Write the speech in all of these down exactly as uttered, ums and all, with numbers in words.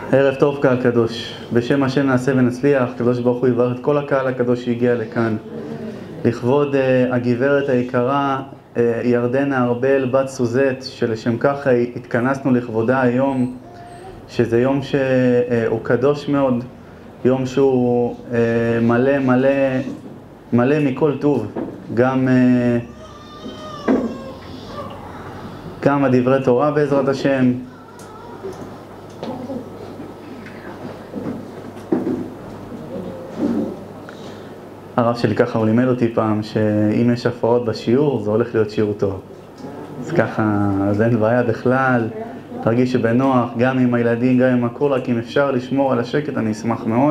ערב טוב קהל קדוש, בשם השם נעשה ונצליח. קדוש ברוך הוא יברך את כל הקהל הקדוש שהגיע לכאן לכבוד uh, הגברת היקרה uh, ירדנה ארבל בת סוזת, שלשם כך uh, התכנסנו לכבודה היום, שזה יום שהוא uh, קדוש מאוד, יום שהוא uh, מלא מלא מלא מכל טוב, גם uh, גם הדברי תורה בעזרת השם. הרב שלי ככה הוא לימד אותי פעם, שאם יש הפרעות בשיעור, זה הולך להיות שיעור טוב. אז ככה, אז אין בעיה בכלל, תרגיש שבנוח, גם עם הילדים, גם עם הכל, רק אם אפשר לשמור על השקט, אני אשמח מאוד.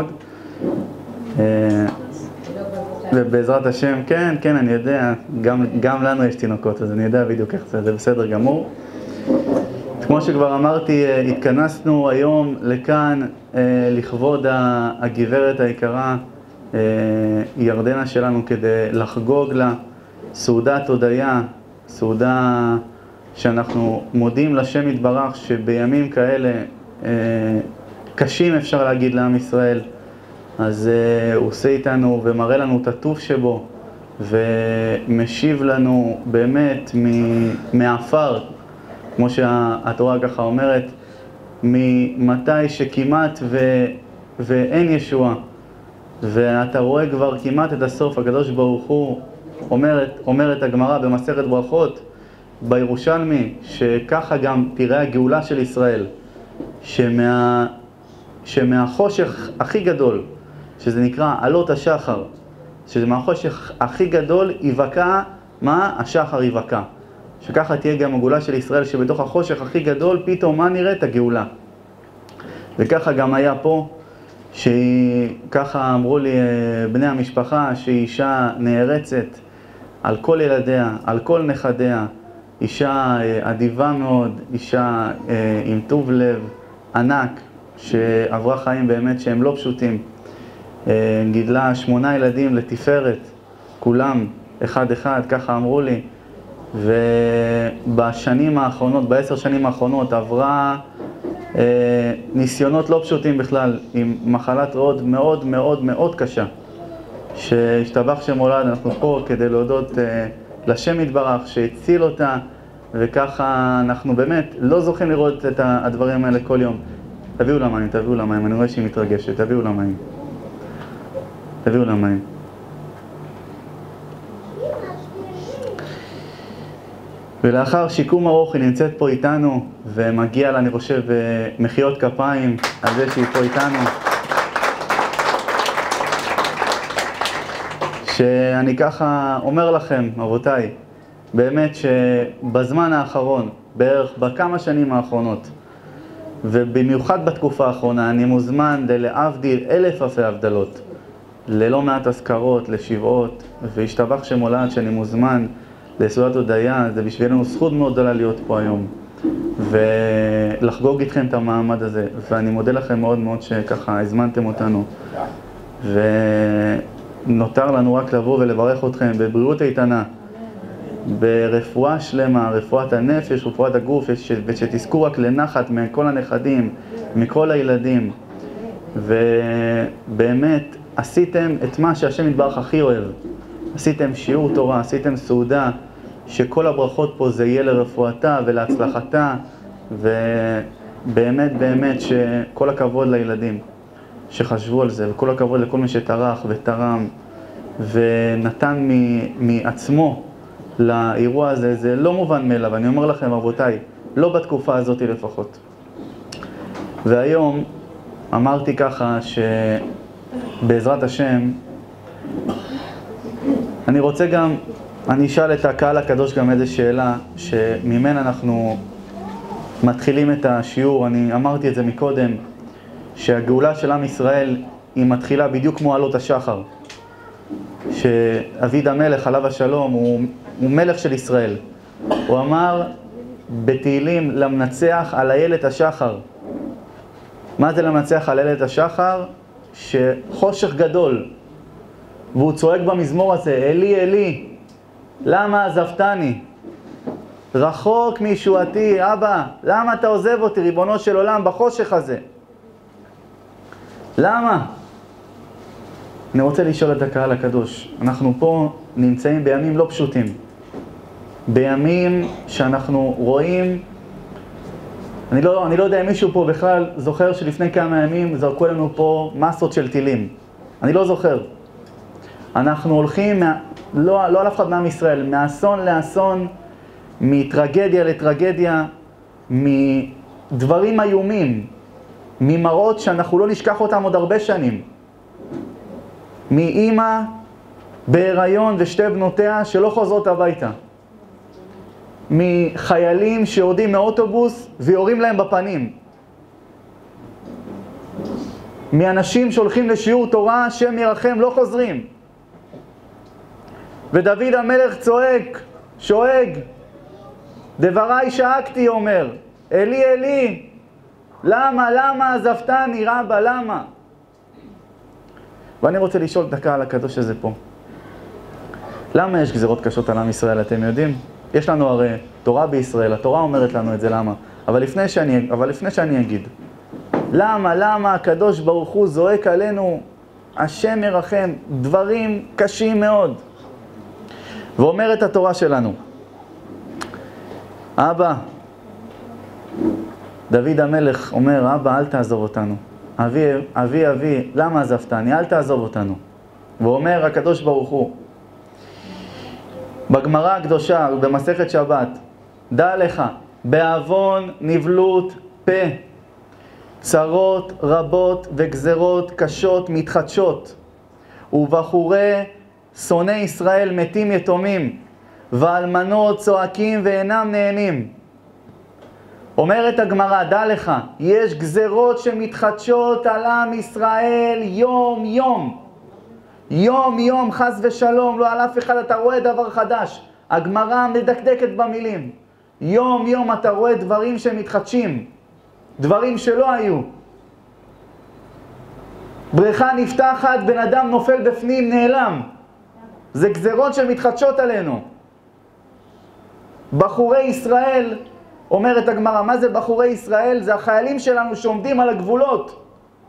ובעזרת השם, כן, כן, אני יודע, גם, גם לנו יש תינוקות, אז אני יודע בדיוק איך זה, זה בסדר גמור. כמו שכבר אמרתי, התכנסנו היום לכאן לכבוד הגברת היקרה, ירדנה שלנו, כדי לחגוג לה סעודת הודיה, סעודה שאנחנו מודים לשם יתברך שבימים כאלה קשים אפשר להגיד לעם ישראל, אז הוא עושה איתנו ומראה לנו את הטוב שבו ומשיב לנו באמת מעפר, כמו שהתורה ככה אומרת, ממתי שכמעט ו... ואין ישועה, ואתה רואה כבר כמעט את הסוף. הקדוש ברוך הוא אומרת, אומרת הגמרא במסכת ברכות בירושלמי, שככה גם תראה הגאולה של ישראל, שמה, שמהחושך הכי גדול, שזה נקרא עלות השחר, שזה מהחושך הכי גדול יבקע, מה? השחר יבקע. שככה תהיה גם הגאולה של ישראל, שבתוך החושך הכי גדול פתאום מה נראית? הגאולה. וככה גם היה פה, שככה אמרו לי בני המשפחה, שהיא אישה נערצת על כל ילדיה, על כל נכדיה, אישה אדיבה מאוד, אישה עם טוב לב ענק, שעברה חיים באמת שהם לא פשוטים. גידלה שמונה ילדים לתפארת, כולם אחד אחד, ככה אמרו לי. ובשנים האחרונות, בעשר שנים האחרונות, עברה אה, ניסיונות לא פשוטים בכלל, עם מחלת ריאות מאוד מאוד מאוד קשה, שהשתבח שמולד. אנחנו פה כדי להודות אה, לשם יתברך שהציל אותה, וככה אנחנו באמת לא זוכים לראות את הדברים האלה כל יום. תביאו לה מים, תביאו לה מים, אני רואה שהיא מתרגשת, תביאו לה מים, תביאו לה מים. ולאחר שיקום ארוך היא נמצאת פה איתנו, ומגיע לה, אני חושב, מחיאות כפיים על זה שהיא פה איתנו. שאני ככה אומר לכם, אבותיי, באמת שבזמן האחרון, בערך בכמה שנים האחרונות, ובמיוחד בתקופה האחרונה, אני מוזמן להבדיל אלף אלפי הבדלות, ללא מעט אזכרות, לשבעות, והשתבח שמולד שאני מוזמן לסעודת הודיה. זה בשבילנו זכות מאוד גדולה להיות פה היום ולחגוג איתכם את המעמד הזה, ואני מודה לכם מאוד מאוד שככה הזמנתם אותנו, ונותר לנו רק לבוא ולברך אתכם בבריאות איתנה, ברפואה שלמה, רפואת הנפש, רפואת הגוף, ושתזכו רק לנחת מכל הנכדים, מכל הילדים. ובאמת עשיתם את מה שהשם יתברך הכי אוהב, עשיתם שיעור תורה, עשיתם סעודה, שכל הברכות פה זה יהיה לרפואתה ולהצלחתה, ובאמת באמת שכל הכבוד לילדים שחשבו על זה, וכל הכבוד לכל מי שטרח ותרם ונתן מעצמו לאירוע הזה. זה לא מובן מאליו, אני אומר לכם רבותיי, לא בתקופה הזאת לפחות. והיום אמרתי ככה שבעזרת השם אני רוצה גם, אני אשאל את הקהל הקדוש גם איזו שאלה שממנה אנחנו מתחילים את השיעור. אני אמרתי את זה מקודם, שהגאולה של עם ישראל היא מתחילה בדיוק כמו עלות השחר, שאביד המלך עליו השלום הוא, הוא מלך של ישראל. הוא אמר בתהילים למנצח על איילת השחר. מה זה למנצח על איילת השחר? שחושך גדול, והוא צועק במזמור הזה, אלי אלי למה עזבתני, רחוק מישועתי, אבא למה אתה עוזב אותי ריבונו של עולם בחושך הזה. למה? אני רוצה לשאול את הקהל הקדוש. אנחנו פה נמצאים בימים לא פשוטים. בימים שאנחנו רואים, אני לא, אני לא יודע אם מישהו פה בכלל זוכר שלפני כמה ימים זרקו לנו פה מסות של טילים. אני לא זוכר. אנחנו הולכים, מה, לא, לא על אף אחד מעם ישראל, מאסון לאסון, מטרגדיה לטרגדיה, מדברים איומים, ממראות שאנחנו לא נשכח אותם עוד הרבה שנים. מאמא בהיריון ושתי בנותיה שלא חוזרות הביתה. מחיילים שיורדים מאוטובוס ויורים להם בפנים. מאנשים שהולכים לשיעור תורה, שם ירחם, לא חוזרים. ודוד המלך צועק, שואג, דבריי שאקתי, אומר, אלי אלי, למה, למה עזבתני רבא, למה? ואני רוצה לשאול את הקהל הקדוש הזה פה. למה יש גזירות קשות על עם ישראל, אתם יודעים? יש לנו הרי תורה בישראל, התורה אומרת לנו את זה, למה? אבל לפני שאני, אבל לפני שאני אגיד, למה, למה הקדוש ברוך הוא זועק עלינו, השם ירחם, דברים קשים מאוד. ואומרת התורה שלנו, אבא, דוד המלך אומר, אבא, אל תעזוב אותנו. אבי, אבי, אבי, למה עזבתני? אל תעזוב אותנו. ואומר הקדוש ברוך הוא, בגמרא הקדושה, במסכת שבת, דע לך, בעוון נבלות פה, צרות רבות וגזרות קשות מתחדשות, ובחורי שונאי ישראל מתים יתומים, ואלמנות צועקים ואינם נהנים. אומרת הגמרא, דע לך, יש גזרות שמתחדשות על עם ישראל יום יום. יום יום, חס ושלום, לא על אף אחד אתה רואה דבר חדש. הגמרא מדקדקת במילים. יום יום אתה רואה דברים שמתחדשים, דברים שלא היו. בריכה נפתחת, בן אדם נופל בפנים, נעלם. זה גזרות שמתחדשות עלינו. בחורי ישראל, אומרת הגמרא, מה זה בחורי ישראל? זה החיילים שלנו שעומדים על הגבולות.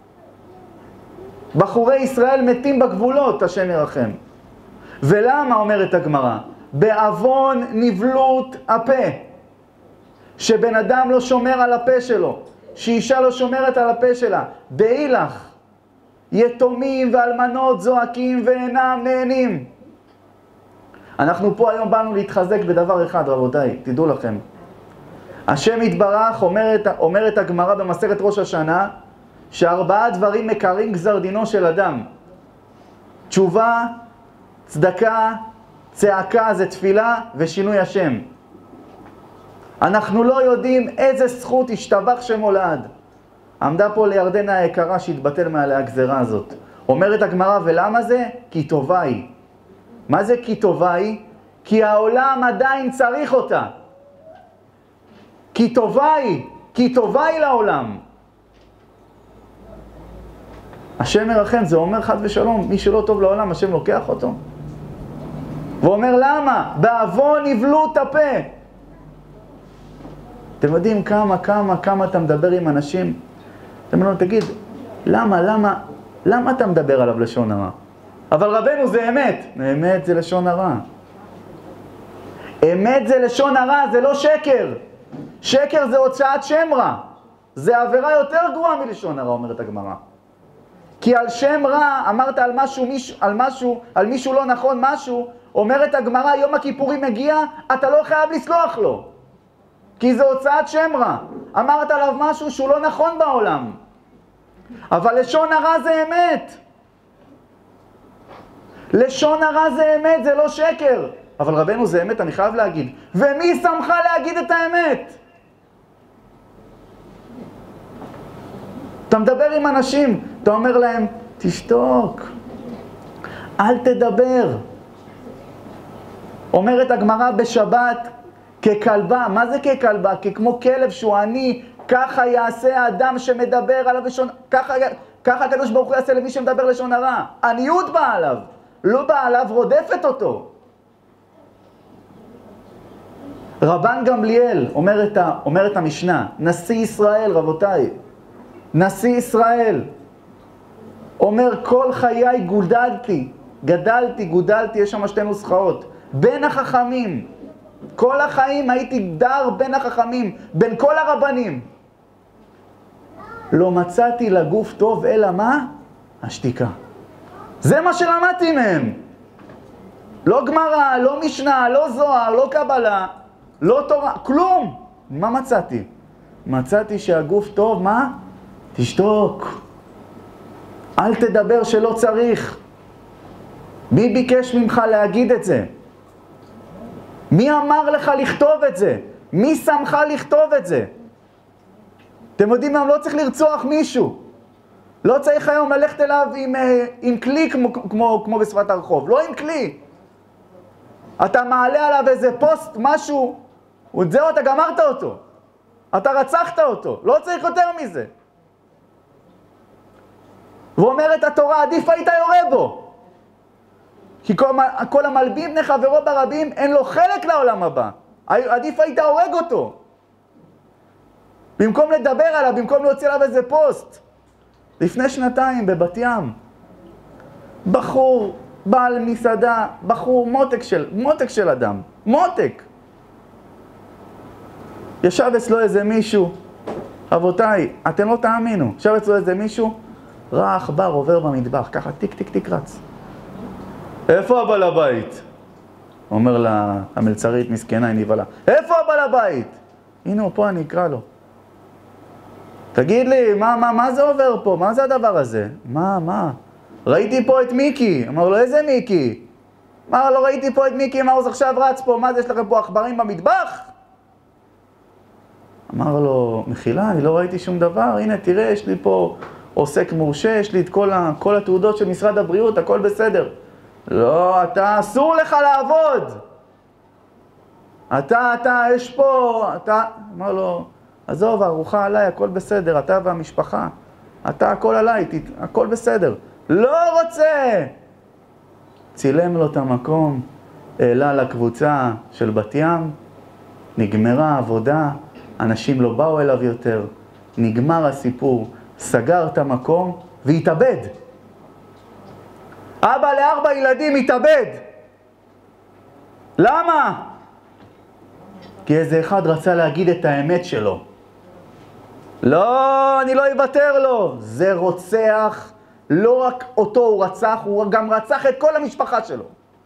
בחורי ישראל מתים בגבולות, השם ירחם. ולמה, אומרת הגמרא? בעוון נבלות הפה. שבן אדם לא שומר על הפה שלו, שאישה לא שומרת על הפה שלה. באילך, יתומים ואלמנות זועקים ואינם נהנים. אנחנו פה היום באנו להתחזק בדבר אחד, רבותיי, תדעו לכם. השם יתברך, אומרת, אומרת הגמרא במסכת ראש השנה, שארבעה דברים מקרים גזר דינו של אדם. תשובה, צדקה, צעקה, זה תפילה, ושינוי השם. אנחנו לא יודעים איזה זכות השתבח שמו לעד. עמדה פה לירדנה היקרה שהתבטל מעליה הגזרה הזאת. אומרת הגמרא, ולמה זה? כי טובה היא. מה זה כי טובה היא? כי העולם עדיין צריך אותה. כי טובה היא, כי טובה היא לעולם. השם ירחם, זה אומר חד ושלום, מי שלא טוב לעולם, השם לוקח אותו. ואומר למה? בעוון נבלות הפה. אתם יודעים כמה, כמה, כמה אתה מדבר עם אנשים? אתם אומרים, תגיד, למה, למה, למה אתה מדבר עליו לשון הרע? אבל רבנו זה אמת. אמת זה לשון הרע. אמת זה לשון הרע, זה לא שקר. שקר זה הוצאת שם רע. זה עבירה יותר גרועה מלשון הרע, אומרת הגמרא. כי על שם רע, אמרת על משהו, מישהו, על משהו, על מישהו לא נכון משהו, אומרת הגמרא, יום הכיפורים מגיע, אתה לא חייב לסלוח לו. כי זה הוצאת שם רע. אמרת עליו משהו שהוא לא נכון בעולם. אבל לשון הרע זה אמת. לשון הרע זה אמת, זה לא שקר. אבל רבנו זה אמת, אני חייב להגיד. ומי שמך להגיד את האמת? אתה מדבר עם אנשים, אתה אומר להם, תשתוק, אל תדבר. אומרת הגמרא בשבת, ככלבה, מה זה ככלבה? ככמו כלב שהוא עני, ככה יעשה האדם שמדבר עליו לשון, ככה, ככה הקדוש ברוך הוא יעשה למי שמדבר לשון הרע. עניות באה עליו, לא באה עליו, רודפת אותו. רבן גמליאל, אומרת, אומרת המשנה, נשיא ישראל, רבותיי, נשיא ישראל, אומר, כל חיי גודלתי, גדלתי, גודלתי, יש שם שתי נוסחאות, בין החכמים. כל החיים הייתי דר בין החכמים, בין כל הרבנים. לא מצאתי לגוף טוב, אלא מה? השתיקה. זה מה שלמדתי מהם. לא גמרא, לא משנה, לא זוהר, לא קבלה, לא תורה, כלום. מה מצאתי? מצאתי שהגוף טוב, מה? תשתוק. אל תדבר שלא צריך. מי ביקש ממך להגיד את זה? מי אמר לך לכתוב את זה? מי שמך לכתוב את זה? אתם יודעים מה? לא צריך לרצוח מישהו. לא צריך היום ללכת אליו עם, עם כלי כמו, כמו, כמו בשפת הרחוב. לא עם כלי. אתה מעלה עליו איזה פוסט, משהו, וזהו, אתה גמרת אותו. אתה רצחת אותו. לא צריך יותר מזה. ואומרת התורה, עדיף היית יורה בו. כי כל, כל המלבין בני חברו ברבים, אין לו חלק לעולם הבא. עדיף היית הורג אותו. במקום לדבר עליו, במקום להוציא עליו איזה פוסט. לפני שנתיים בבת ים, בחור, בעל מסעדה, בחור מותק של, מותק של אדם, מותק. ישב אצלו איזה מישהו, אבותיי, אתם לא תאמינו, ישב אצלו איזה מישהו, ראה עכבר עובר במטבח, ככה טיק טיק טיק רץ. איפה הבעל הבית? אומר לה, המלצרית מסכנה, היא נבהלה. איפה הבעל הבית? הנה הוא פה, אני אקרא לו. תגיד לי, מה, מה, מה זה עובר פה? מה זה הדבר הזה? מה, מה? ראיתי פה את מיקי. אמר לו, איזה מיקי? אמר לו, ראיתי פה את מיקי, מה הוא עכשיו רץ פה? מה זה, יש לכם פה עכברים במטבח? אמר לו, מחילה, אני לא ראיתי שום דבר. הנה, תראה, יש לי פה עוסק מורשה, יש לי את כל, ה, כל התעודות של משרד הבריאות, הכל בסדר. לא, אתה, אסור לך לעבוד. אתה, אתה, יש פה, אתה... אמר לו, עזוב, ארוחה עליי, הכל בסדר, אתה והמשפחה. אתה, הכל עליי, הכל בסדר. לא רוצה! צילם לו את המקום, העלה לקבוצה של בת ים, נגמרה העבודה, אנשים לא באו אליו יותר, נגמר הסיפור, סגר את המקום והתאבד. אבא לארבע ילדים התאבד. למה? כי איזה אחד רצה להגיד את האמת שלו. לא, אני לא אוותר לו. זה רוצח, לא רק אותו הוא רצח, הוא גם רצח את כל המשפחה שלו.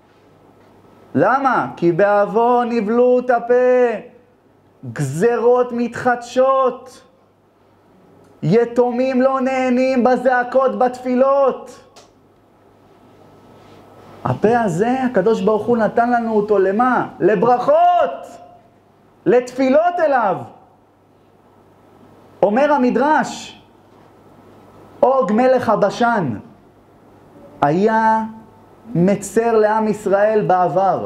למה? כי בעוון נבלו את הפה, גזרות מתחדשות, יתומים לא נהנים בזעקות בתפילות. הפה הזה, הקדוש ברוך הוא נתן לנו אותו למה? לברכות, לתפילות אליו. אומר המדרש, אוג מלך הבשן היה מצר לעם ישראל בעבר.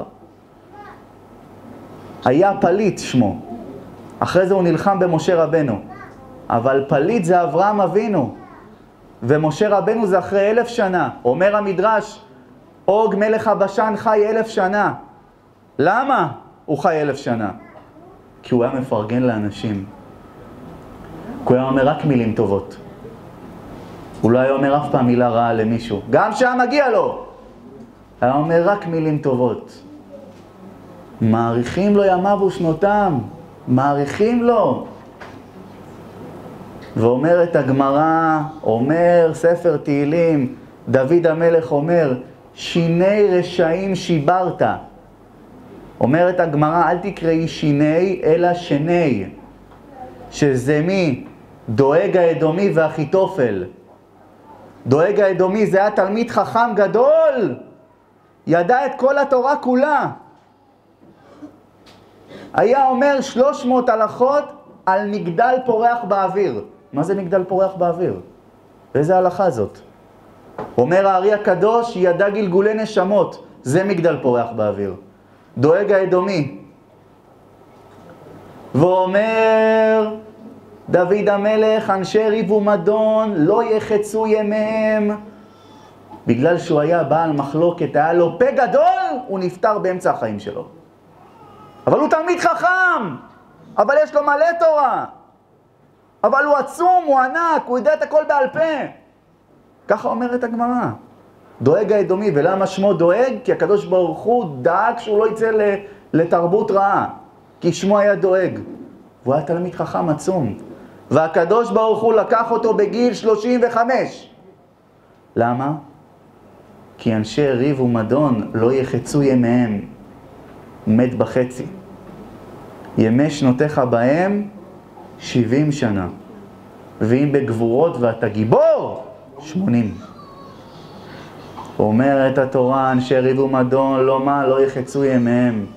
היה פליט שמו. אחרי זה הוא נלחם במשה רבנו. אבל פליט זה אברהם אבינו. ומשה רבנו זה אחרי אלף שנה. אומר המדרש, אוג מלך הבשן חי אלף שנה. למה הוא חי אלף שנה? כי הוא היה מפרגן לאנשים. כי הוא היה אומר רק מילים טובות. הוא לא היה אומר אף פעם מילה רעה למישהו. גם שהיה מגיע לו. היה אומר רק מילים טובות. מעריכים לו ימיו ושנותם. מעריכים לו. ואומרת הגמרא, אומר ספר תהילים, דוד המלך אומר, שיני רשעים שיברת. אומרת הגמרא, אל תקראי שיני, אלא שני. שזה מי? דואג האדומי והאחיתופל. דואג האדומי זה היה תלמיד חכם גדול. ידע את כל התורה כולה. היה אומר שלוש מאות הלכות על מגדל פורח באוויר. מה זה מגדל פורח באוויר? איזה הלכה זאת? אומר הארי הקדוש, ידע גלגולי נשמות. זה מגדל פורח באוויר. דואג האדומי. ואומר דוד המלך, אנשי ריב ומדון לא יחצו ימיהם. בגלל שהוא היה בעל מחלוקת, היה לו פה גדול, הוא נפטר באמצע החיים שלו. אבל הוא תלמיד חכם, אבל יש לו מלא תורה. אבל הוא עצום, הוא ענק, הוא יודע את הכל בעל פה. ככה אומרת הגמרא. דואג האדומי, ולמה שמו דואג? כי הקדוש ברוך הוא דאג שהוא לא יצא לתרבות רעה, כי שמו היה דואג. והוא היה תלמיד חכם עצום, והקדוש ברוך הוא לקח אותו בגיל שלושים וחמש. למה? כי אנשי ריב ומדון לא יחצו ימיהם. הוא מת בחצי. ימי שנותיך בהם שבעים שנה, ואם בגבורות ואתה גיבור, שמונים. אומרת התורה, אנשי ריב ומדון לא מה, לא יחצו ימיהם.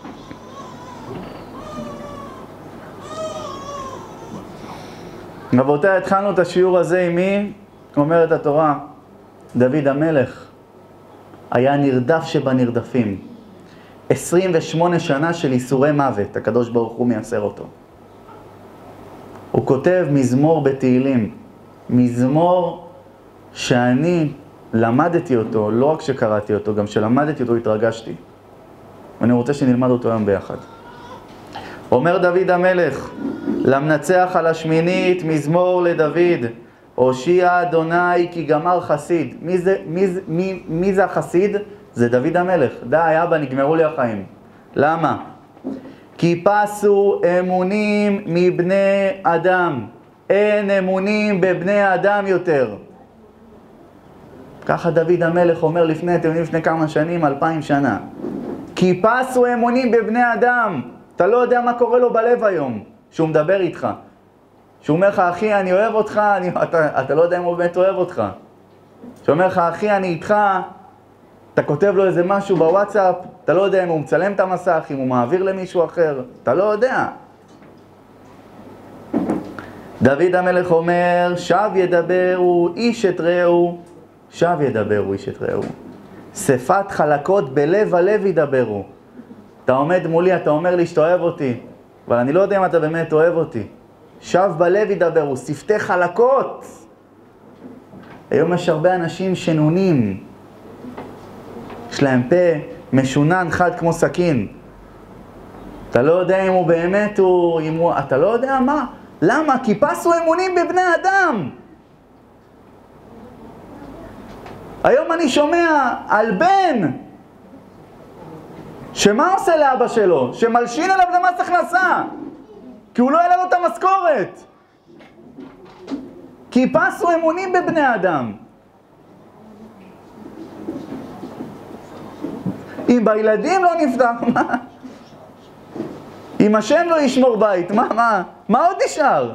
רבותיי, התחלנו את השיעור הזה עם מי? אומרת התורה, דוד המלך היה נרדף שבנרדפים. עשרים ושמונה שנה של איסורי מוות, הקדוש ברוך הוא מייסר אותו. הוא כותב מזמור בתהילים, מזמור שאני למדתי אותו, לא רק שקראתי אותו, גם שלמדתי אותו התרגשתי. ואני רוצה שנלמד אותו היום ביחד. אומר דוד המלך, למנצח על השמינית מזמור לדוד, הושיע אדוני כי גמר חסיד. מי זה, מי, מי, מי זה החסיד? זה דוד המלך. די אבא, נגמרו לי החיים. למה? כי פסו אמונים מבני אדם. אין אמונים בבני אדם יותר. ככה דוד המלך אומר לפני, אתם יודעים, לפני כמה שנים, אלפיים שנה. כי פסו אמונים בבני אדם. אתה לא יודע מה קורה לו בלב היום, שהוא מדבר איתך. שהוא אומר לך, אחי, אני אוהב אותך, אני, אתה, אתה לא יודע אם הוא באמת אוהב אותך. שהוא אומר לך, אחי, אני איתך, אתה כותב לו איזה משהו בוואטסאפ, אתה לא יודע אם הוא מצלם את המסך, אם הוא מעביר למישהו אחר, אתה לא יודע. דוד המלך אומר, שב ידברו איש את רעהו, שב ידברו איש את רעהו. שפת חלקות בלב הלב ידברו. אתה עומד מולי, אתה אומר לי שאתה אוהב אותי, אבל אני לא יודע אם אתה באמת אוהב אותי. שב בלב ידברו, שפתי חלקות. היום יש הרבה אנשים שנונים. יש להם פה משונן חד כמו סכין. אתה לא יודע אם הוא באמת הוא, אם הוא, אתה לא יודע מה. למה? כי פסו אמונים בבני אדם. היום אני שומע על בן שמה עושה לאבא שלו? שמלשין עליו למס הכנסה, כי הוא לא העלה לו את המשכורת. כי פסו אמונים בבני אדם. אם בילדים לא נפתח, מה? אם השם לא ישמור בית, מה, מה? מה עוד נשאר?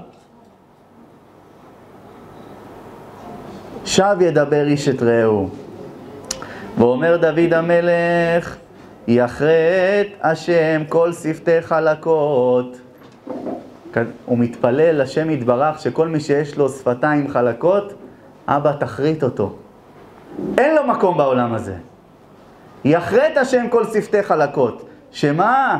שב ידבר איש את רעהו. ואומר דוד המלך, יחרט השם כל שפתי חלקות. הוא מתפלל לשם יתברך שכל מי שיש לו שפתיים חלקות, אבא תחריט אותו. אין לו מקום בעולם הזה. יחרט השם כל שפתי חלקות. שמה?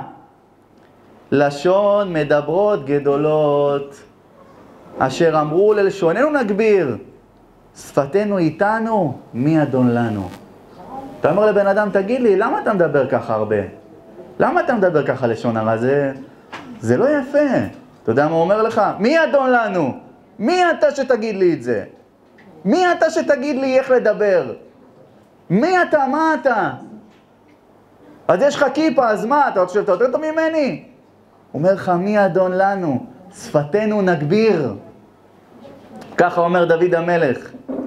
לשון מדברות גדולות, אשר אמרו ללשוננו נגביר, שפתנו איתנו, מי אדון לנו? אתה אומר לבן אדם, תגיד לי, למה אתה מדבר ככה הרבה? למה אתה מדבר ככה לשון הרע? זה, זה לא יפה. אתה יודע מה הוא אומר לך? מי אדון לנו? מי אתה שתגיד לי את זה? מי אתה שתגיד לי איך לדבר? מי אתה? מה אתה? אז יש לך כיפה, אז מה? אתה חושב, אתה יותר טוב ממני? הוא אומר לך, מי אדון לנו? שפתנו נגביר. ככה אומר דוד המלך.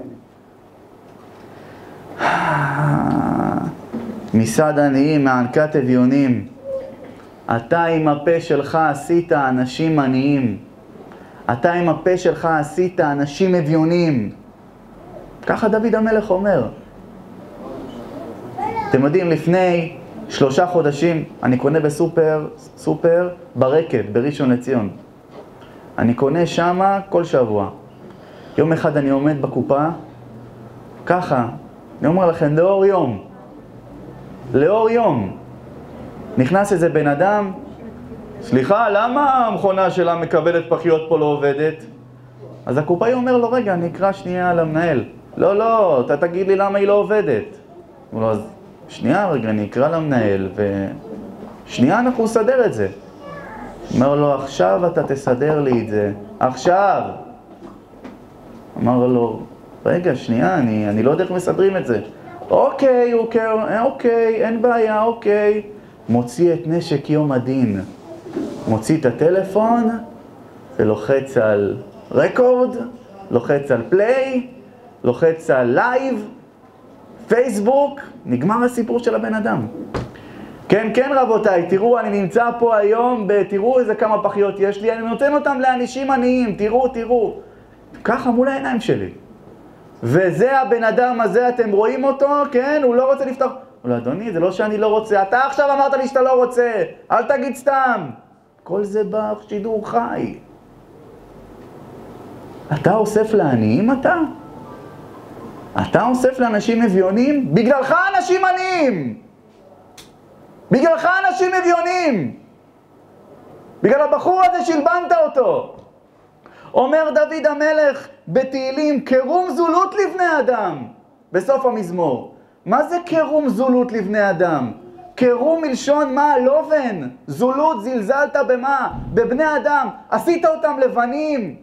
מסעד עניים, מענקת אביונים. אתה עם הפה שלך עשית אנשים עניים. אתה עם הפה שלך עשית אנשים אביונים. ככה דוד המלך אומר. אתם יודעים, לפני שלושה חודשים אני קונה בסופר, סופר ברקת, בראשון לציון. אני קונה שמה כל שבוע. יום אחד אני עומד בקופה, ככה, אני אומר לכם, לאור יום, לאור יום, נכנס איזה בן אדם, סליחה, למה המכונה שלה מקבלת פחיות פה לא עובדת? אז הקופאי אומר לו, רגע, אני אקרא שנייה למנהל. לא, לא, אתה תגיד לי למה היא לא עובדת. הוא לא, אז שנייה, רגע, אני אקרא למנהל, ושנייה אנחנו נסדר את זה. אומר לו, עכשיו אתה תסדר לי את זה, עכשיו. אמר לו, רגע, שנייה, אני, אני לא יודע איך מסדרים את זה. אוקיי, אוקיי, אוקיי, אין בעיה, אוקיי. מוציא את נשק יום הדין. מוציא את הטלפון, ולוחץ על רקורד, לוחץ על פליי, לוחץ על לייב, פייסבוק, נגמר הסיפור של הבן אדם. כן, כן רבותיי, תראו, אני נמצא פה היום, תראו איזה כמה פחיות יש לי, אני נותן אותם לאנשים עניים, תראו, תראו. ככה מול העיניים שלי. וזה הבן אדם הזה, אתם רואים אותו, כן? הוא לא רוצה לפתוח. הוא לא, אדוני, זה לא שאני לא רוצה. אתה עכשיו אמרת לי שאתה לא רוצה. אל תגיד סתם. כל זה בשידור חי. אתה אוסף לעניים, אתה? אתה אוסף לאנשים אביונים? בגללך אנשים עניים! בגללך אנשים אביונים! בגלל הבחור הזה שלבנת אותו. אומר דוד המלך בתהילים, קרום זולות לבני אדם, בסוף המזמור. מה זה קרום זולות לבני אדם? קרום מלשון מה? לובן. זולות, זלזלת במה? בבני אדם. עשית אותם לבנים.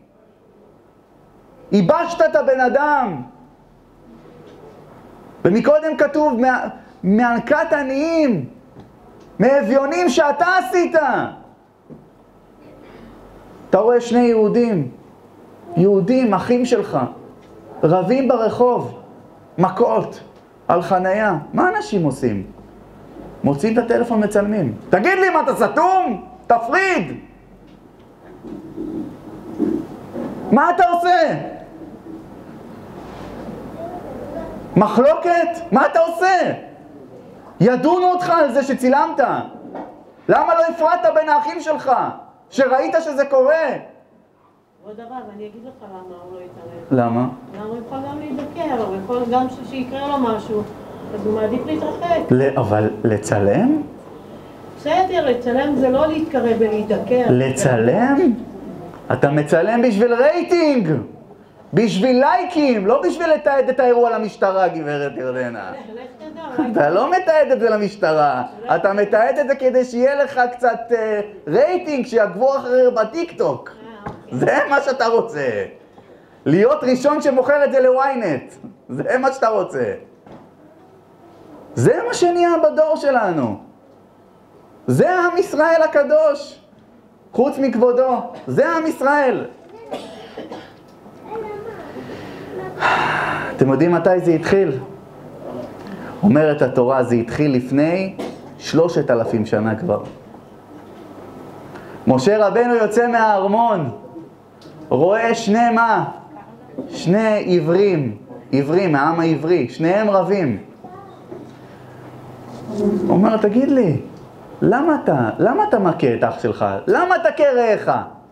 ייבשת את הבן אדם. ומקודם כתוב, מענקת עניים, מאביונים שאתה עשית. אתה רואה שני יהודים, יהודים, אחים שלך, רבים ברחוב, מכות, על חנייה. מה אנשים עושים? מוצאים את הטלפון, מצלמים. תגיד לי, מה אתה סתום? תפריד! מה אתה עושה? מחלוקת? מה אתה עושה? ידונו אותך על זה שצילמת. למה לא הפרעת בין האחים שלך? שראית שזה קורה? עוד דבר, ואני אגיד לך למה הוא לא יתערב. למה? למה הוא יכול גם להידקר, הוא יכול גם שיקרה לו משהו, אז הוא מעדיף להתרחק. אבל לצלם? בסדר, לצלם זה לא להתקרב ולהידקר. לצלם? אתה מצלם בשביל רייטינג, בשביל לייקים, לא בשביל לתעד את האירוע למשטרה, גברת ירדנה. אתה לא מתעד את זה למשטרה, אתה מתעד את זה כדי שיהיה לך קצת רייטינג, שיעקבו אחרי בטיקטוק. זה מה שאתה רוצה. להיות ראשון שמוכר את זה לוויינט. זה מה שאתה רוצה. זה מה שנהיה בדור שלנו. זה עם ישראל הקדוש. חוץ מכבודו. זה עם ישראל. אתם יודעים מתי זה התחיל? אומרת התורה, זה התחיל לפני שלושת אלפים שנה כבר. משה רבנו יוצא מהארמון. רואה שני מה? שני עברים, עברים מהעם העברי, שניהם רבים. הוא אומר, תגיד לי, למה אתה, למה אתה מכה את אח שלך? למה אתה כרעך?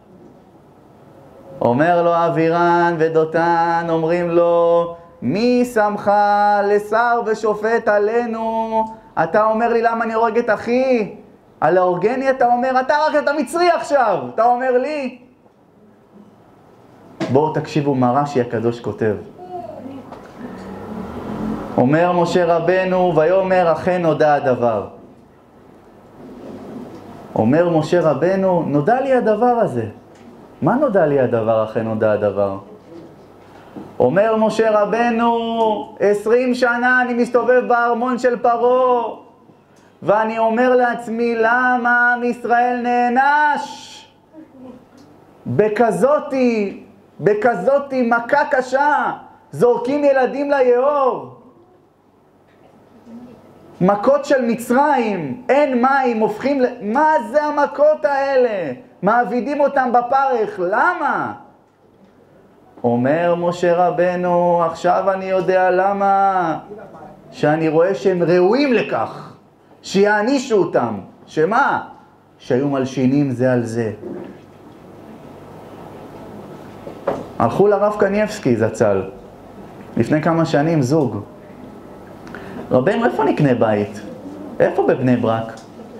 אומר לו אבירן ודותן, אומרים לו, מי שמך לשר ושופט עלינו? אתה אומר לי למה אני הורג את אחי? על האורגני אתה אומר, אתה רק אתה מצרי עכשיו, אתה אומר לי. בואו תקשיבו מה רש"י הקדוש כותב. אומר משה רבנו, ויאמר אכן נודע הדבר. אומר משה רבנו, נודע לי הדבר הזה. מה נודע לי הדבר, אכן נודע הדבר? אומר משה רבנו, עשרים שנה אני מסתובב בארמון של פרעה, ואני אומר לעצמי, למה עם ישראל נענש? בכזאתי, בכזאתי מכה קשה, זורקים ילדים ליאור. מכות של מצרים, אין מים, הופכים ל... מה זה המכות האלה? מעבידים אותם בפרך, למה? אומר משה רבנו, עכשיו אני יודע למה, שאני רואה שהם ראויים לכך, שיענישו אותם. שמה? שהיו מלשינים זה על זה. הלכו לרב קניבסקי זצ"ל, לפני כמה שנים, זוג. רבנו, איפה נקנה בית? איפה בבני ברק?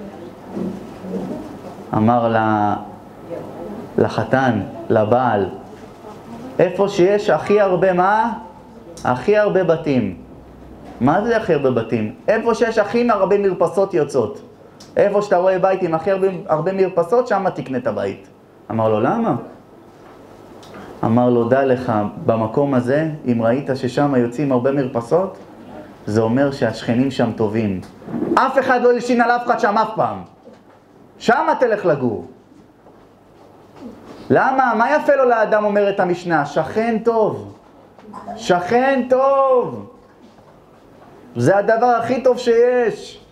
אמר לה, לחתן, לבעל, איפה שיש הכי הרבה מה? הכי הרבה בתים. מה זה הכי הרבה בתים? איפה שיש הכי הרבה מרפסות יוצאות. איפה שאתה רואה בית עם הכי הרבה, הרבה מרפסות, שם תקנה את הבית. אמר לו, למה? אמר לו, דע לך, במקום הזה, אם ראית ששם יוצאים הרבה מרפסות, זה אומר שהשכנים שם טובים. אף אחד לא ילשין על אף אחד שם אף פעם. שם תלך לגור. למה? מה יפה לו לאדם אומרת המשנה? שכן טוב. שכן טוב. זה הדבר הכי טוב שיש.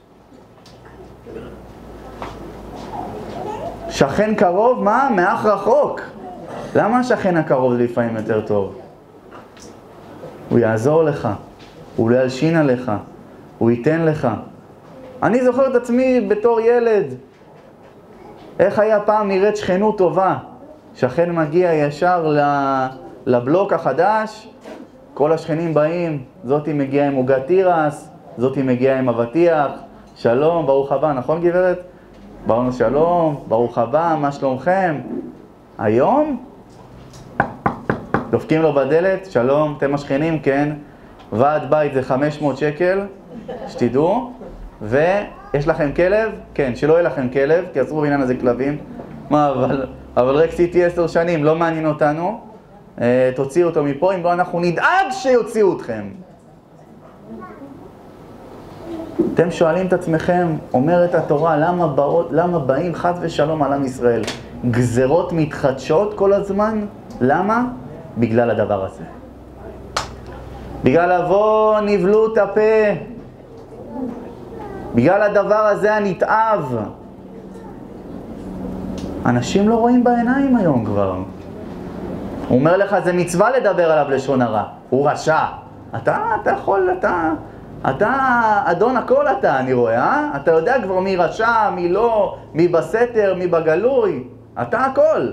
שכן קרוב, מה? מאח רחוק. למה השכן הקרוב לפעמים יותר טוב? הוא יעזור לך, הוא לא ילשין עליך, הוא ייתן לך. אני זוכר את עצמי בתור ילד, איך היה פעם נראית שכנות טובה. שכן מגיע ישר לבלוק החדש, כל השכנים באים, זאתי מגיעה עם עוגת תירס, זאתי מגיעה עם אבטיח, שלום, ברוך הבא, נכון גברת? ברוך שלום, ברוך הבא, מה שלומכם? היום? דופקים לו בדלת, שלום, אתם השכנים, כן? ועד בית זה חמש מאות שקל, שתדעו, ויש לכם כלב? כן, שלא יהיה לכם כלב, כי אסרו בעניין הזה כלבים. מה, אבל, אבל רק עשיתי עשר שנים, לא מעניין אותנו, תוציאו אותו מפה, אם לא אנחנו נדאג שיוציאו אתכם. אתם שואלים את עצמכם, אומרת התורה, למה, באות, למה באים חס ושלום על עם ישראל? גזרות מתחדשות כל הזמן? למה? בגלל הדבר הזה. בגלל לבוא נבלו את הפה. בגלל הדבר הזה הנתעב. אנשים לא רואים בעיניים היום כבר. הוא אומר לך, זה מצווה לדבר עליו לשון הרע. הוא רשע. אתה, אתה יכול, אתה, אתה, אדון הכל אתה, אני רואה, אה? אתה יודע כבר מי רשע, מי לא, מי בסתר, מי בגלוי. אתה הכל.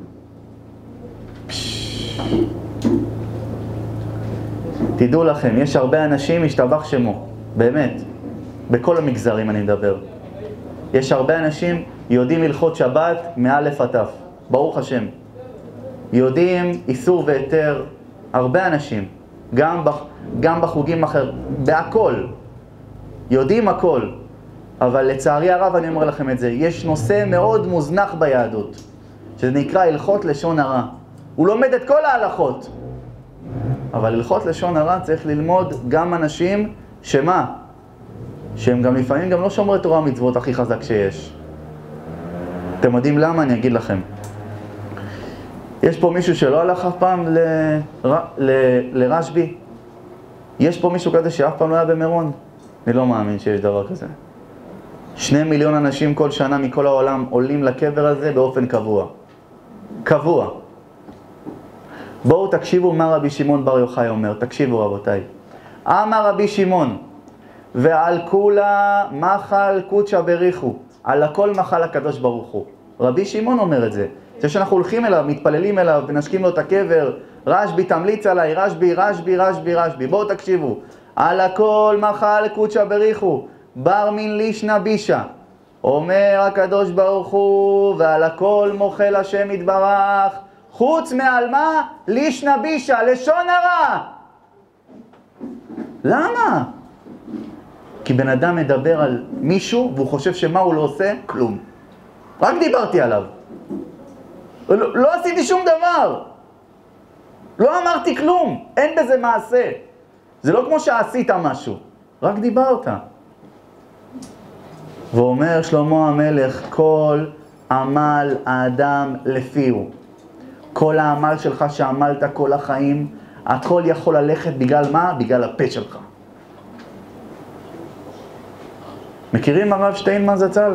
תדעו לכם, יש הרבה אנשים, השתבח שמו, באמת, בכל המגזרים אני מדבר. יש הרבה אנשים יודעים הלכות שבת מאלף עד תף, ברוך השם. יודעים איסור והיתר, הרבה אנשים, גם, בח, גם בחוגים אחר, בהכל, יודעים הכל. אבל לצערי הרב אני אומר לכם את זה, יש נושא מאוד מוזנח ביהדות, שזה נקרא הלכות לשון הרע. הוא לומד את כל ההלכות. אבל הלכות לשון הרע צריך ללמוד גם אנשים שמה? שהם גם לפעמים גם לא שומרי תורה מצוות הכי חזק שיש. אתם יודעים למה? אני אגיד לכם. יש פה מישהו שלא הלך אף פעם ל... ל... לרשב"י? יש פה מישהו כזה שאף פעם לא היה במירון? אני לא מאמין שיש דבר כזה. שני מיליון אנשים כל שנה מכל העולם עולים לקבר הזה באופן קבוע. קבוע. בואו תקשיבו מה רבי שמעון בר יוחאי אומר, תקשיבו רבותיי. אמר רבי שמעון, ועל כולה מחל קודשא בריחו, על הכל מחל הקדוש ברוך הוא. רבי שמעון אומר את זה. זה שאנחנו הולכים אליו, מתפללים אליו ונשקים לו את הקבר, רשב"י תמליץ עליי, רשב"י, רשב"י, רשב"י, רשב"י. בואו תקשיבו. על הכל מחל קודשא בריחו, בר מן לישנא בישא. אומר הקדוש ברוך הוא, ועל הכל מוחל השם יתברך, חוץ מעל מה? לישנא בישא, לשון הרע. למה? כי בן אדם מדבר על מישהו והוא חושב שמה הוא לא עושה? כלום. רק דיברתי עליו. לא, לא עשיתי שום דבר. לא אמרתי כלום. אין בזה מעשה. זה לא כמו שעשית משהו. רק דיברת. ואומר שלמה המלך, כל עמל האדם לפיהו. כל העמל שלך שעמלת כל החיים, הכל יכול ללכת בגלל מה? בגלל הפה שלך. מכירים הרב שטיינמן זצ"ל?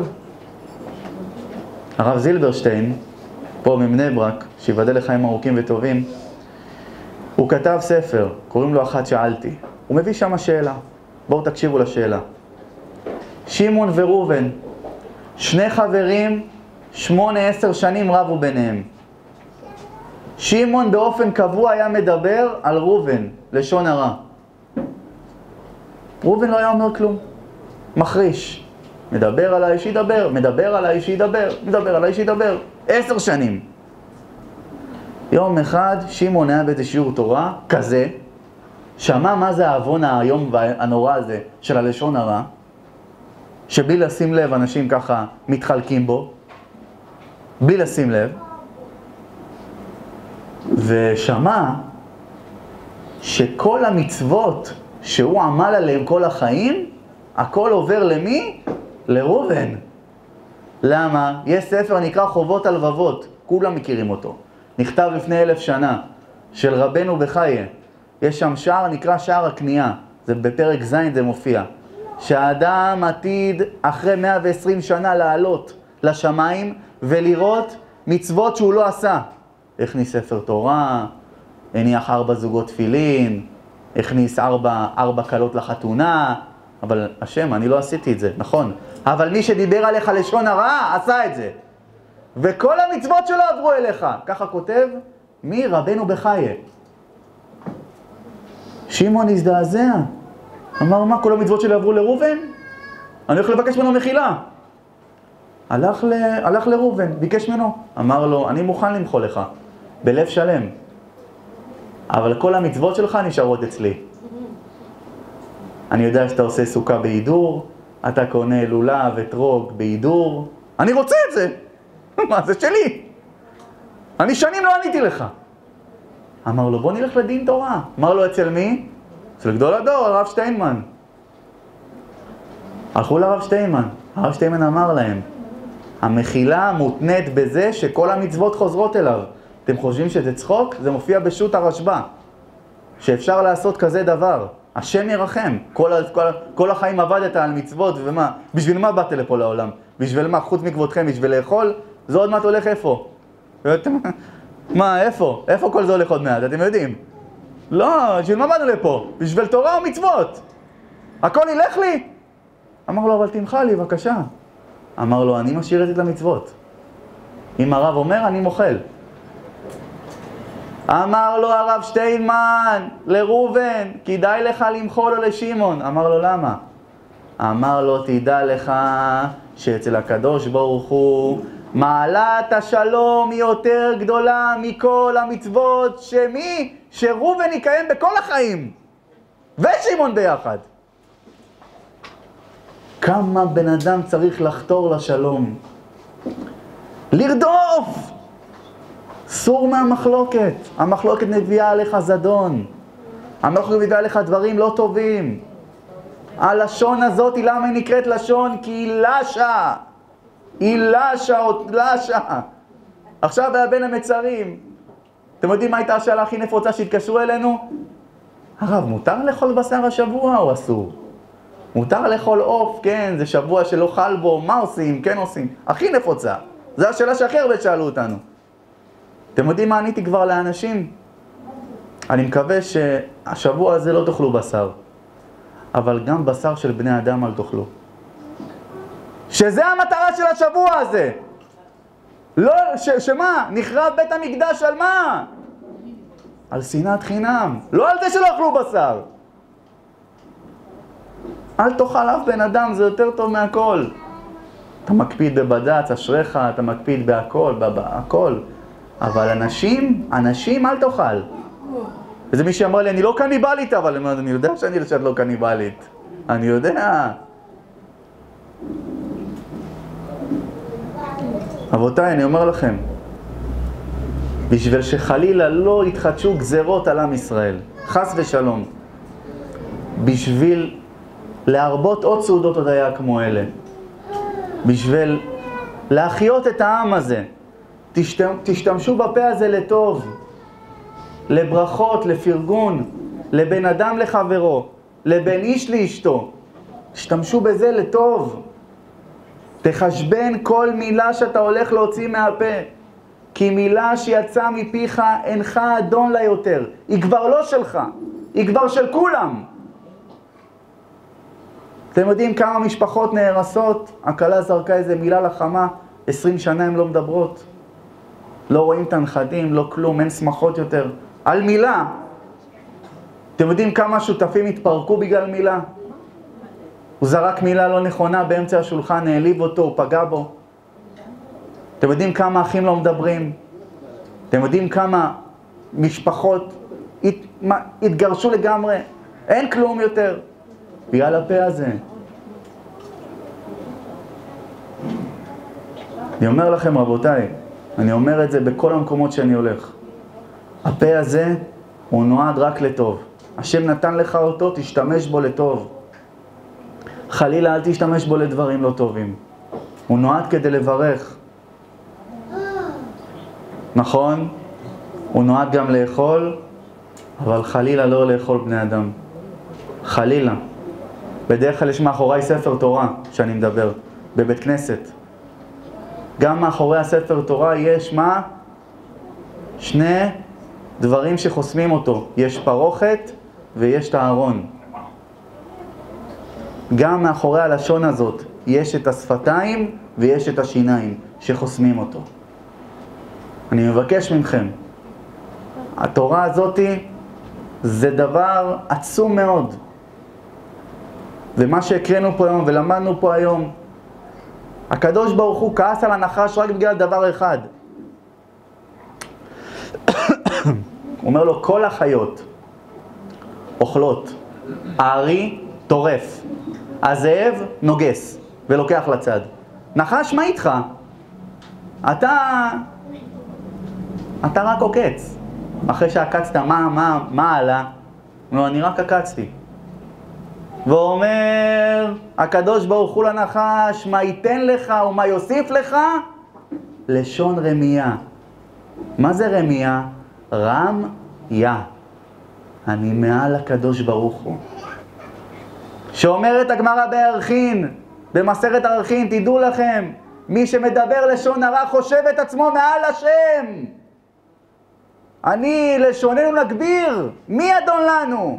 הרב זילברשטיין, פה מבני ברק, שיבדל לחיים ארוכים וטובים, הוא כתב ספר, קוראים לו אחת שאלתי. הוא מביא שם שאלה. בואו תקשיבו לשאלה. שמעון וראובן, שני חברים, שמונה עשר שנים רבו ביניהם. שמעון באופן קבוע היה מדבר על ראובן, לשון הרע. ראובן לא היה אומר כלום. מחריש. מדבר עליי שידבר, מדבר עליי שידבר, מדבר עליי שידבר. עשר שנים. יום אחד שמעון היה באיזה שיעור תורה, כזה, שמע מה זה העוון היום והנורא הזה של הלשון הרע, שבלי לשים לב אנשים ככה מתחלקים בו, בלי לשים לב. ושמע שכל המצוות שהוא עמל עליהם כל החיים, הכל עובר למי? לראובן. למה? יש ספר נקרא חובות הלבבות, כולם מכירים אותו. נכתב לפני אלף שנה, של רבנו בחייה. יש שם שער נקרא שער הקנייה, זה בפרק ז' זה מופיע. שהאדם עתיד אחרי מאה ועשרים שנה לעלות לשמיים ולראות מצוות שהוא לא עשה. הכניס ספר תורה, הניח ארבע זוגות תפילין, הכניס ארבע, ארבע קלות לחתונה, אבל השם, אני לא עשיתי את זה, נכון. אבל מי שדיבר עליך לשון הרע, עשה את זה. וכל המצוות שלו עברו אליך. ככה כותב מי? רבנו בחייה. שמעון הזדעזע. אמר, מה, כל המצוות שלי עברו לראובן? אני הולך לבקש ממנו מחילה. הלך, ל... הלך לראובן, ביקש ממנו. אמר לו, אני מוכן למחול לך, בלב שלם. אבל כל המצוות שלך נשארות אצלי. אני יודע שאתה עושה סוכה בהידור, אתה קונה לולה וטרוג בהידור. אני רוצה את זה. מה, זה שלי. אני שנים לא עניתי לך. אמר לו, בוא נלך לדין תורה. אמר לו, אצל מי? אצל גדול הדור, הרב שטיינמן. הלכו לרב שטיינמן. הרב שטיינמן אמר להם, המחילה מותנית בזה שכל המצוות חוזרות אליו. אתם חושבים שזה צחוק? זה מופיע בשו"ת הרשב"א. שאפשר לעשות כזה דבר. השם ירחם. כל, כל, כל החיים עבדת על מצוות, ומה? בשביל מה באת לפה לעולם? בשביל מה? חוץ מכבודכם, בשביל לאכול? זה עוד מעט הולך איפה? מה, איפה? איפה כל זה הולך עוד מעט? אתם יודעים? לא, בשביל מה באנו לפה? בשביל תורה ומצוות. הכל ילך לי? אמר לו, אבל תמחה לי, בבקשה. אמר לו, אני משאיר את המצוות. אם הרב אומר, אני מוכל. אמר לו הרב שטיינמן לראובן, כדאי לך למחול או לשמעון. אמר לו, למה? אמר לו, תדע לך שאצל הקדוש ברוך הוא מעלת השלום היא יותר גדולה מכל המצוות שמי? שראובן יקיים בכל החיים ושמעון ביחד. כמה בן אדם צריך לחתור לשלום, לרדוף. סור מהמחלוקת. המחלוקת מביאה עליך זדון. המחלוקת מביאה עליך דברים לא טובים. הלשון הזאת, למה היא נקראת לשון? כי היא לשה. היא לשה או לשה. עכשיו היה בין המצרים. אתם יודעים מה הייתה השאלה הכי נפוצה שהתקשרו אלינו? הרב, מותר לאכול בשר השבוע או אסור? מותר לאכול עוף, כן, זה שבוע שלא חל בו, מה עושים, כן עושים? הכי נפוצה. זו השאלה שהכי הרבה שאלו אותנו. אתם יודעים מה עניתי כבר לאנשים? אני מקווה שהשבוע הזה לא תאכלו בשר, אבל גם בשר של בני אדם אל תאכלו. שזה המטרה של השבוע הזה. לא, ש, שמה? נחרב בית המקדש על מה? על שנאת חינם. לא על זה שלא אכלו בשר. אל תאכל אף בן אדם, זה יותר טוב מהכל. אתה מקפיד בבד"ץ, אשריך, אתה מקפיד בהכל, בהכל. אבל אנשים, אנשים אל תאכל. וזה מי שאמר לי, אני לא קניבלית, אבל אני יודע שאני שאת לא קניבלית. אני יודע. אבותיי, אני אומר לכם, בשביל שחלילה לא יתחדשו גזרות על עם ישראל, חס ושלום, בשביל להרבות עוד סעודות הודיה כמו אלה, בשביל להחיות את העם הזה, תשתמשו בפה הזה לטוב, לברכות, לפרגון, לבן אדם לחברו, לבן איש לאשתו. תשתמשו בזה לטוב. תחשבן כל מילה שאתה הולך להוציא מהפה, כי מילה שיצאה מפיך אינך אדון לה יותר. היא כבר לא שלך, היא כבר של כולם. אתם יודעים כמה משפחות נהרסות? הכלה זרקה איזה מילה לחמה, עשרים שנה הן לא מדברות. לא רואים את הנכדים, לא כלום, אין שמחות יותר. על מילה. אתם יודעים כמה שותפים התפרקו בגלל מילה? הוא זרק מילה לא נכונה באמצע השולחן, העליב אותו, הוא פגע בו. אתם יודעים כמה אחים לא מדברים? אתם יודעים כמה משפחות הת... התגרשו לגמרי? אין כלום יותר. בגלל הפה הזה. אני אומר לכם רבותיי, אני אומר את זה בכל המקומות שאני הולך. הפה הזה הוא נועד רק לטוב. השם נתן לך אותו, תשתמש בו לטוב. חלילה אל תשתמש בו לדברים לא טובים. הוא נועד כדי לברך. נכון? הוא נועד גם לאכול, אבל חלילה לא לאכול בני אדם. חלילה. בדרך כלל יש מאחורי ספר תורה שאני מדבר, בבית כנסת. גם מאחורי הספר תורה יש מה? שני דברים שחוסמים אותו. יש פרוכת ויש את הארון. גם מאחורי הלשון הזאת יש את השפתיים ויש את השיניים שחוסמים אותו. אני מבקש מכם, התורה הזאת זה דבר עצום מאוד. ומה שהקראנו פה היום ולמדנו פה היום, הקדוש ברוך הוא כעס על הנחש רק בגלל דבר אחד. הוא אומר לו, כל החיות אוכלות, הארי טורף, הזאב נוגס ולוקח לצד. נחש, מה איתך? אתה אתה רק עוקץ. אחרי שעקצת, מה, מה, מה עלה? לא, אני רק עקצתי. ואומר הקדוש ברוך הוא לנחש, מה ייתן לך ומה יוסיף לך? לשון רמייה. מה זה רמייה? רם יה. אני מעל הקדוש ברוך הוא. שאומרת הגמרא בערכין, במסכת ערכין, תדעו לכם, מי שמדבר לשון הרע חושב את עצמו מעל השם. אני לשוננו נגביר, מי אדון לנו?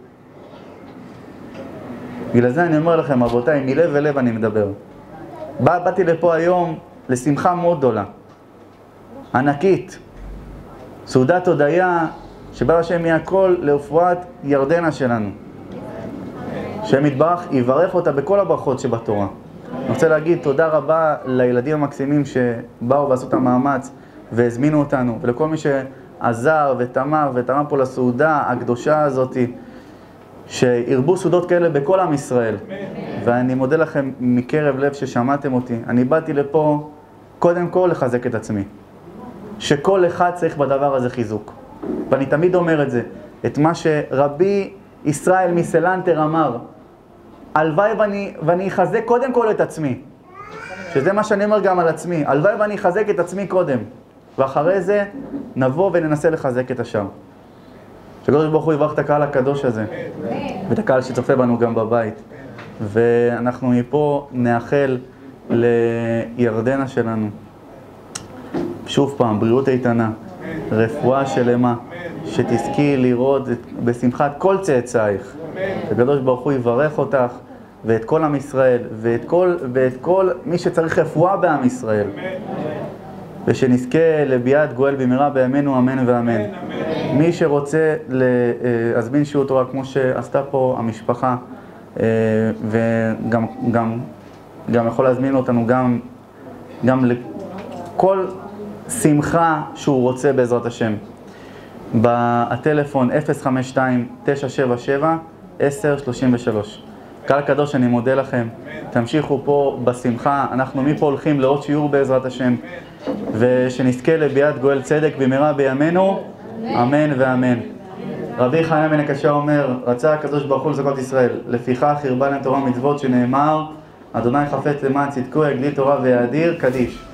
בגלל זה אני אומר לכם, רבותיי, מלב ולב אני מדבר. בא, באתי לפה היום לשמחה מאוד גדולה, ענקית, סעודת הודיה, שבא השם מהכל לרפואת ירדנה שלנו. השם יתברך יברך אותה בכל הברכות שבתורה. אני רוצה להגיד תודה רבה לילדים המקסימים שבאו ועשו את המאמץ והזמינו אותנו, ולכל מי שעזר ותמר ותרם פה לסעודה הקדושה הזאת, שירבו סעודות כאלה בכל עם ישראל. ואני מודה לכם מקרב לב ששמעתם אותי. אני באתי לפה קודם כל לחזק את עצמי, שכל אחד צריך בדבר הזה חיזוק. ואני תמיד אומר את זה, את מה שרבי ישראל מסלנטר אמר, הלוואי ואני, ואני אחזק קודם כל את עצמי, שזה מה שאני אומר גם על עצמי, הלוואי ואני אחזק את עצמי קודם, ואחרי זה נבוא וננסה לחזק את השאר. שקדוש ברוך הוא יברך את הקהל הקדוש הזה, ואת הקהל שצופה בנו גם בבית. ואנחנו מפה נאחל לירדנה שלנו, שוב פעם, בריאות איתנה, רפואה שלמה, שתזכי לראות בשמחת כל צאצאיך. הקדוש ברוך הוא יברך אותך ואת כל עם ישראל ואת כל, ואת כל מי שצריך רפואה בעם ישראל. ושנזכה לביאת גואל במהרה בימינו, אמן ואמן. מי שרוצה להזמין שיעור תורה כמו שעשתה פה המשפחה, וגם גם, גם יכול להזמין אותנו גם, גם לכל שמחה שהוא רוצה בעזרת השם. בטלפון אפס חמש שתיים תשע שבע שבע עשר שלושים ושלוש. קהל הקדוש, אני מודה לכם. תמשיכו פה בשמחה. אנחנו מפה הולכים לעוד שיעור בעזרת השם, ושנזכה לביאת גואל צדק במהרה בימינו, אמן ואמן. רבי חנניה בן הקשה אומר, רצה הקדוש ברוך הוא לזכות ישראל, לפיכך הרבה להם תורה ומצוות, שנאמר, אדוני חפץ למען צדקו, יגדיל תורה ויאדיר, קדיש.